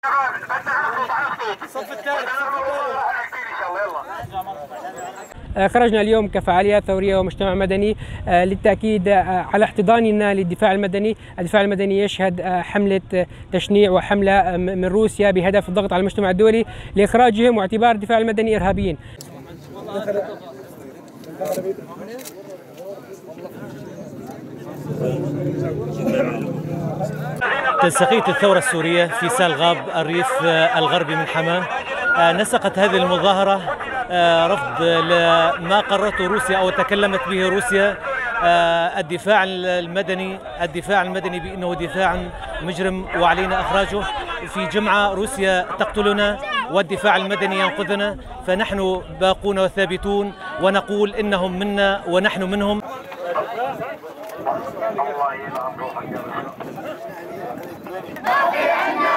خرجنا اليوم كفعاليات ثورية ومجتمع مدني للتأكيد على احتضاننا للدفاع المدني. الدفاع المدني يشهد حملة تشنيع وحملة من روسيا بهدف الضغط على المجتمع الدولي لإخراجهم واعتبار الدفاع المدني إرهابيين. تنسيقية الثورة السورية في سالغاب الريف الغربي من حماة نسقت هذه المظاهرة رفض لما قررته روسيا أو تكلمت به روسيا. الدفاع المدني بأنه دفاع مجرم وعلينا إخراجه. في جمعة روسيا تقتلنا والدفاع المدني ينقذنا، فنحن باقون وثابتون ونقول إنهم منا ونحن منهم. الله